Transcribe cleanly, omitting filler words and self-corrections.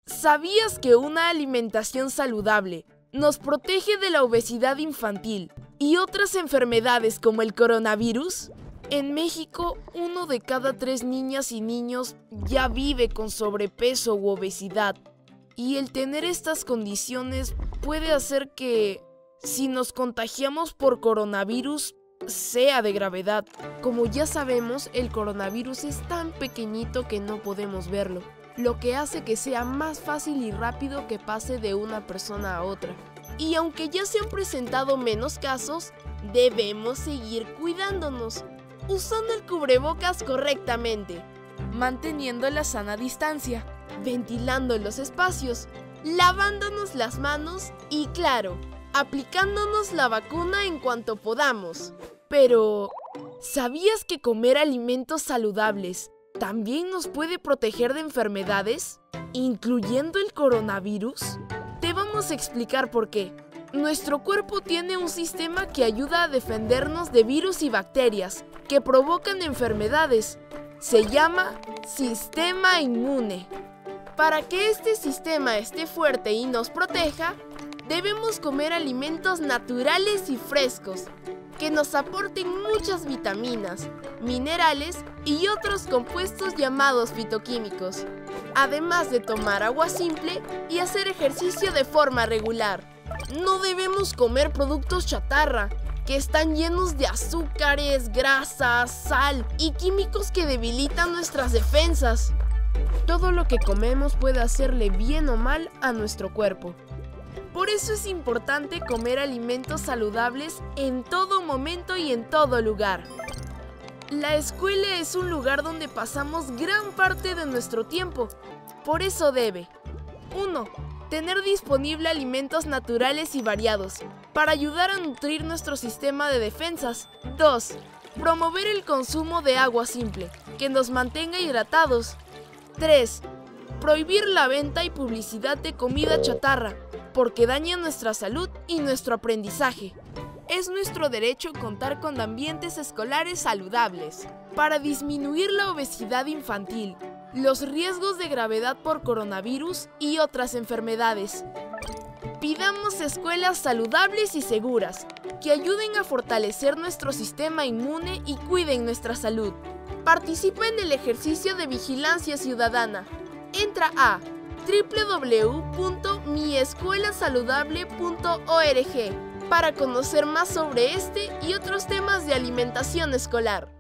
¿Sabías que una alimentación saludable nos protege de la obesidad infantil y otras enfermedades como el coronavirus? En México, 1 de cada 3 niñas y niños ya vive con sobrepeso u obesidad. Y el tener estas condiciones puede hacer que, si nos contagiamos por coronavirus, sea de gravedad. Como ya sabemos, el coronavirus es tan pequeñito que no podemos verlo, lo que hace que sea más fácil y rápido que pase de una persona a otra. Y aunque ya se han presentado menos casos, debemos seguir cuidándonos, usando el cubrebocas correctamente, manteniendo la sana distancia, ventilando los espacios, lavándonos las manos y, claro, aplicándonos la vacuna en cuanto podamos. Pero, ¿sabías que comer alimentos saludables también nos puede proteger de enfermedades, incluyendo el coronavirus? Te vamos a explicar por qué. Nuestro cuerpo tiene un sistema que ayuda a defendernos de virus y bacterias que provocan enfermedades. Se llama sistema inmune. Para que este sistema esté fuerte y nos proteja, debemos comer alimentos naturales y frescos, que nos aporten muchas vitaminas, minerales y otros compuestos llamados fitoquímicos, además de tomar agua simple y hacer ejercicio de forma regular. No debemos comer productos chatarra, que están llenos de azúcares, grasas, sal y químicos que debilitan nuestras defensas. Todo lo que comemos puede hacerle bien o mal a nuestro cuerpo. Por eso es importante comer alimentos saludables en todo momento y en todo lugar. La escuela es un lugar donde pasamos gran parte de nuestro tiempo. Por eso debe 1. Tener disponible alimentos naturales y variados, para ayudar a nutrir nuestro sistema de defensas. 2. Promover el consumo de agua simple, que nos mantenga hidratados. 3. Prohibir la venta y publicidad de comida chatarra, porque daña nuestra salud y nuestro aprendizaje. Es nuestro derecho contar con ambientes escolares saludables, para disminuir la obesidad infantil, los riesgos de gravedad por coronavirus y otras enfermedades. Pidamos escuelas saludables y seguras, que ayuden a fortalecer nuestro sistema inmune y cuiden nuestra salud. Participa en el ejercicio de vigilancia ciudadana. Entra a www.miescuelasaludable.org para conocer más sobre este y otros temas de alimentación escolar.